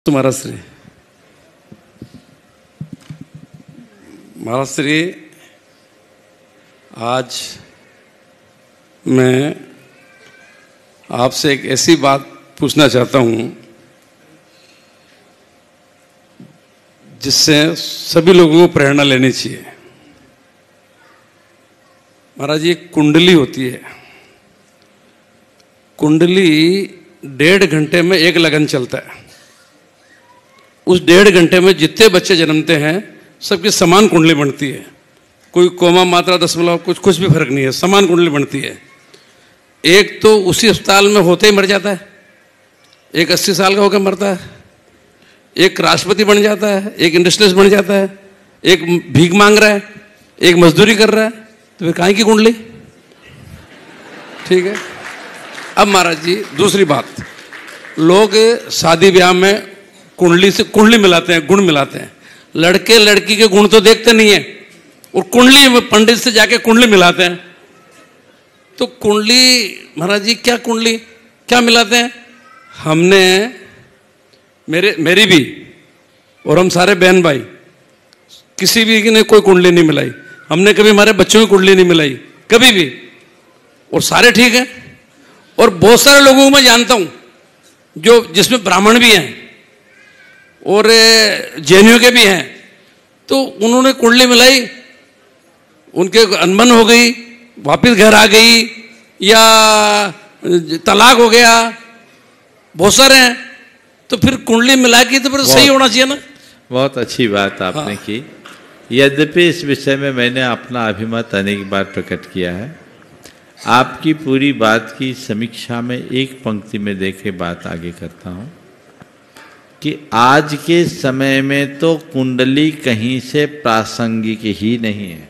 महाराज श्री, आज मैं आपसे एक ऐसी बात पूछना चाहता हूं जिससे सभी लोगों को प्रेरणा लेनी चाहिए। महाराज, ये कुंडली होती है। कुंडली 1.5 घंटे में एक लगन चलता है। उस 1.5 घंटे में जितने बच्चे जन्मते हैं सबकी समान कुंडली बनती है। कोई कोमा मात्रा दशमलव कुछ भी फर्क नहीं है, समान कुंडली बनती है। एक तो उसी अस्पताल में होते ही मर जाता है, एक 80 साल का होकर मरता है, एक राष्ट्रपति बन जाता है, एक इंडस्ट्रियलिस्ट बन जाता है, एक भीख मांग रहा है, एक मजदूरी कर रहा है। तो फिर काहे की कुंडली? ठीक है। अब महाराज जी, दूसरी बात, लोग शादी ब्याह में कुंडली मिलाते हैं, गुण मिलाते हैं। लड़के लड़की के गुण तो देखते नहीं है और कुंडली में पंडित से जाके कुंडली मिलाते हैं। तो कुंडली महाराज जी, क्या कुंडली क्या मिलाते हैं? हमने मेरी भी और हम सारे बहन भाई किसी भी ने कोई कुंडली नहीं मिलाई। हमने कभी हमारे बच्चों की कुंडली नहीं मिलाई, कभी भी, और सारे ठीक है। और बहुत सारे लोगों को मैं जानता हूं जो जिसमें ब्राह्मण भी हैं और जैनियों के भी हैं, तो उन्होंने कुंडली मिलाई, उनके अनबन हो गई, वापस घर आ गई या तलाक हो गया, बहुत सारे हैं। तो फिर कुंडली मिला के तो फिर सही होना चाहिए ना। बहुत अच्छी बात आपने की। यद्यपि इस विषय में मैंने अपना अभिमत अनेक बार प्रकट किया है। आपकी पूरी बात की समीक्षा में एक पंक्ति में देखे बात आगे करता हूं कि आज के समय में तो कुंडली कहीं से प्रासंगिक ही नहीं है।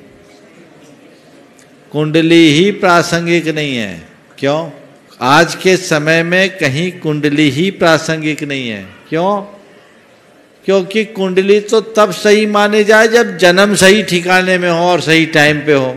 कुंडली ही प्रासंगिक नहीं है। क्यों? आज के समय में कहीं कुंडली ही प्रासंगिक नहीं है। क्यों? क्योंकि कुंडली तो तब सही माने जाए जब जन्म सही ठिकाने में हो और सही टाइम पे हो।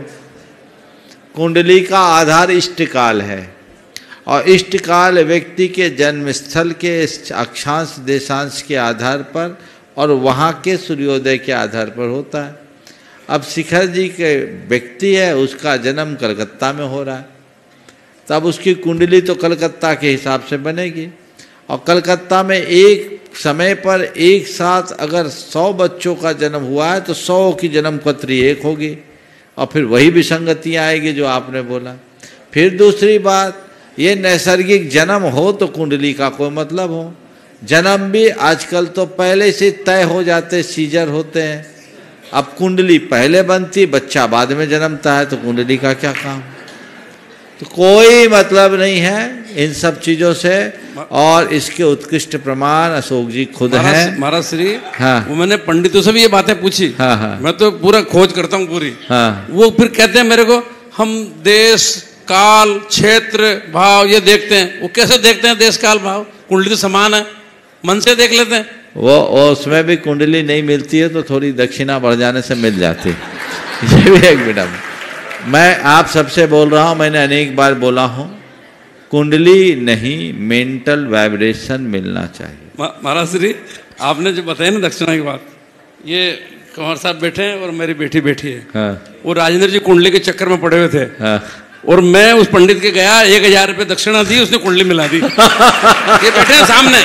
कुंडली का आधार इष्टकाल है और इष्टकाल व्यक्ति के जन्म स्थल के अक्षांश देशांश के आधार पर और वहाँ के सूर्योदय के आधार पर होता है। अब शिखर जी के व्यक्ति है, उसका जन्म कलकत्ता में हो रहा है, तब उसकी कुंडली तो कलकत्ता के हिसाब से बनेगी। और कलकत्ता में एक समय पर एक साथ अगर 100 बच्चों का जन्म हुआ है तो 100 की जन्म पत्री एक होगी और फिर वही विसंगतियाँ आएगी जो आपने बोला। फिर दूसरी बात, ये नैसर्गिक जन्म हो तो कुंडली का कोई मतलब हो। जन्म भी आजकल तो पहले से तय हो जाते, सीजर होते हैं। अब कुंडली पहले बनती, बच्चा बाद में जन्मता है, तो कुंडली का क्या काम? तो कोई मतलब नहीं है इन सब चीजों से। और इसके उत्कृष्ट प्रमाण अशोक जी खुद हैं। महाराज श्री, हाँ, वो मैंने पंडितों से भी ये बातें पूछी। हाँ, हाँ, मैं तो पूरा खोज करता हूँ पूरी। हाँ, वो फिर कहते हैं मेरे को, हम देश काल क्षेत्र भाव ये देखते हैं। वो कैसे देखते हैं देश काल भाव? कुंडली तो समान है, मन से देख लेते हैं। वो उसमें भी कुंडली नहीं मिलती है तो थोड़ी दक्षिणा बढ़ जाने से मिल जाती है। ये भी एक मिनट मैं आप सबसे बोल रहा हूँ, मैंने अनेक बार बोला हूँ, कुंडली नहीं, मेंटल वाइब्रेशन मिलना चाहिए। महाराज श्री, आपने जो बताया ना दक्षिणा की बात, ये कंवर साहब बैठे हैं और मेरी बेटी बैठी है। हाँ, वो राजेंद्र जी कुंडली के चक्कर में पड़े हुए थे। हाँ, और मैं उस पंडित के गया, 1000 रुपये दक्षिणा दी, उसने कुंडली मिला दी। ये बैठे हैं सामने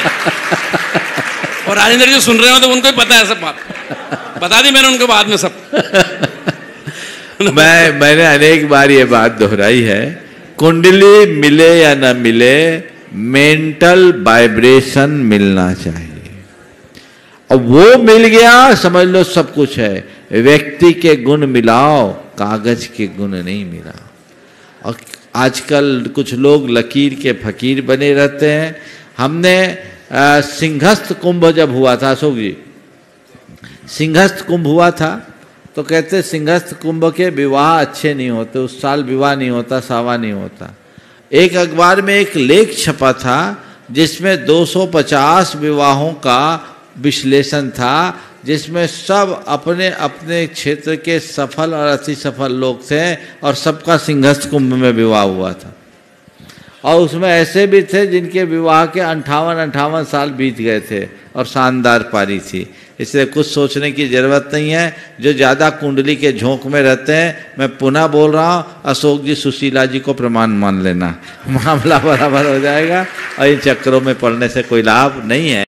और राजेंद्र जी सुन रहे हो, तो उनको ही पता है सब बात। बता दी मैंने उनको बाद में सब। मैंने अनेक बार ये बात दोहराई है, कुंडली मिले या न मिले, मेंटल वाइब्रेशन मिलना चाहिए। और वो मिल गया, समझ लो सब कुछ है। व्यक्ति के गुण मिलाओ, कागज के गुण नहीं मिला। और आजकल कुछ लोग लकीर के फकीर बने रहते हैं। हमने सिंहस्थ कुंभ जब हुआ था, अशोक जी, सिंहस्थ कुंभ हुआ था, तो कहते सिंहस्थ कुंभ के विवाह अच्छे नहीं होते, उस साल विवाह नहीं होता, सावा नहीं होता। एक अखबार में एक लेख छपा था जिसमें 250 विवाहों का विश्लेषण था, जिसमें सब अपने अपने क्षेत्र के सफल और अति सफल लोग थे और सबका सिंहस्थ कुंभ में विवाह हुआ था। और उसमें ऐसे भी थे जिनके विवाह के 58 साल बीत गए थे। और शानदार पारी थी। इसलिए कुछ सोचने की ज़रूरत नहीं है। जो ज़्यादा कुंडली के झोंक में रहते हैं, मैं पुनः बोल रहा हूँ, अशोक जी सुशीला जी को प्रमाण मान लेना, मामला बराबर हो जाएगा और इन चक्करों में पड़ने से कोई लाभ नहीं है।